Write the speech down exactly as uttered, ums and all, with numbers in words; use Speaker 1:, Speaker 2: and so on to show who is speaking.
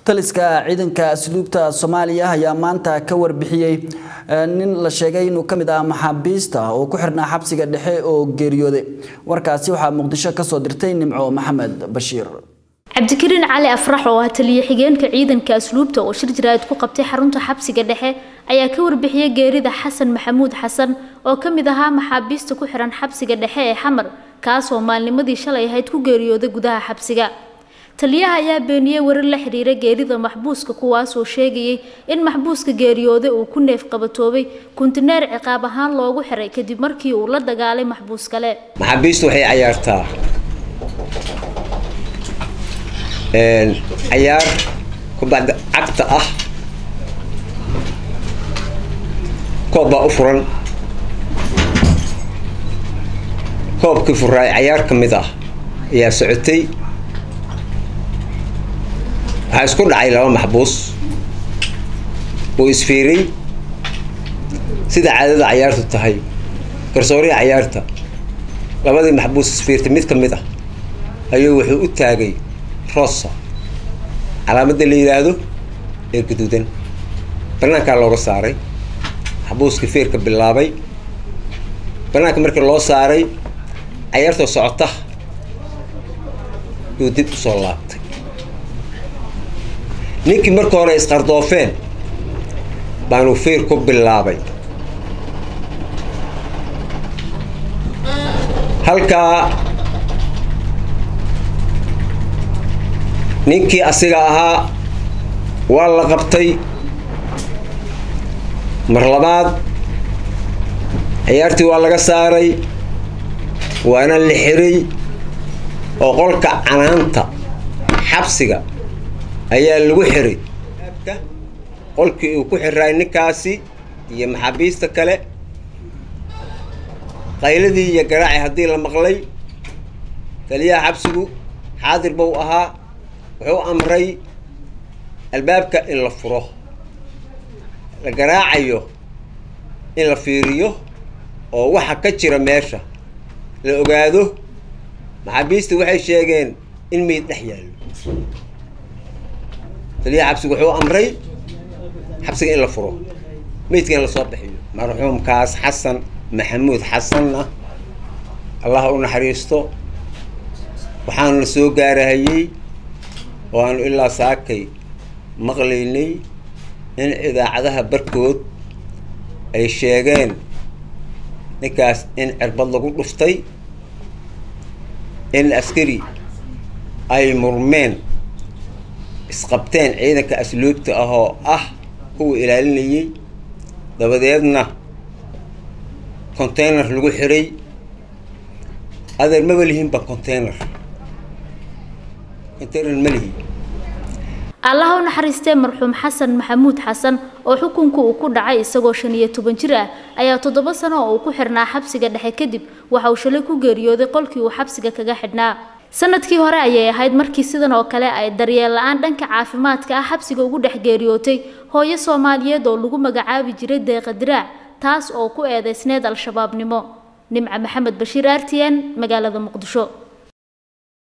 Speaker 1: taliska ciidanka asluubta Soomaaliya ayaa maanta ka warbixiyay nin la sheegay inuu kamid ah maxaabiista oo ku xirnaa xabsiga dhexe oo geeriyooday warkaasi waxa Muqdisho ka soo dirtay Nimco Maxamed Bashiir
Speaker 2: Cabdikariin Cali Afrax oo taliye xigeenka ciidanka asluubta oo shir jiraad ku qabtay xarunta xabsiga dhexe ayaa ka warbixiyay geerida Xasan Maxamuud Xasan oo kamid ah maxaabiista ku xiran xabsiga dhexe ee Xamar kaas oo maalnimadii shalay ahayd ku geeriyooday gudaha xabsiga taliyaha ayaa beeniyay warar la xiriira geerida maxbuuska kuwaas oo sheegay in maxbuuska geeriyooday uu ku neef qabatoobay kuntineer ciqaab ahaan loogu xiray kadib markii uu la dagaalay maxbuus kale
Speaker 3: maxaabiistu waxay ciyaartaa een ciyaar kubadda cagta ah kooba u furan koobkii furay ciyaar kamid ah ayaa socotay waxaa isku dhacay laba maxbuus oo isfiiray sida caadada ciyaartu tahay garsooriga ciyaarta labadii maxbuus isfiirtay mid kamid ah ayuu wuxuu u taagay rosa calaamada la yiraahdo ee guduudan banaanka looga saaray maxbuuska fiirka bilaabay banaanka markii loo saaray ciyaarta socota uu dib u soo laabtay ninkii markii hore isqardoofeen baanu fiir ku bilaabay halka ninkii asiga ahaa waa la qabtay mar labaad ciyaartii waa laga saaray waana la xiray oo qolka canaanta xabsiga ayaa lagu xiray qolkii uu ku xiray ninkaasi iyo maxaabiista kale qayladii iyo garaaci hadii la maqlay taliyaha xabsigu xaadir buu ahaa wuxuu amray albaabka in la furo la garaacayo in la fiiriyo oo waxa ka jira meesha la ogaado maxaabiista waxay sheegeen in meed dhex yaalo taliyaha xabsigu wuxuu amray xabsiga in la furo meedka in la soo bixiyo marxuumkaas Xasan Maxamuud Xasanna Allah u naxariisto waxaan la soo gaarayay وأنا إلا ساكي مغليني إن إذا عدها بركود أي شيئين نكاس إن عربال لغو رفتي إن الأسكري أي مرمين اسقبتين عيدك أسلوبت أهو أه هو إلى لني دابديدنا كونتينر لغو حري هذا المبلهين بكونتينر
Speaker 2: الله naxariistay marxuum Xasan Maxamuud Xasan oo xukunku uu ku dhacay isagoo shan iyo toban jir ah ayaa toddoba sano oo ku xirnaa xabsiga dhexe kadib waxa uu shalay ku geeriyooday qolkii uu xabsiga kaga xidhnaa sanadkii hore ayay ahayd markii sidan oo kale ay daryeel la'aan dhanka caafimaadka ah xabsiga ugu dhex geeriyootay hooyo Soomaaliyeed oo lagu magacaabi jiray Deeqa Diraac taas oo ku eedeysneed al-shabaabnimo Nimco Maxamed Bashiir R T N magaalada Muqdisho.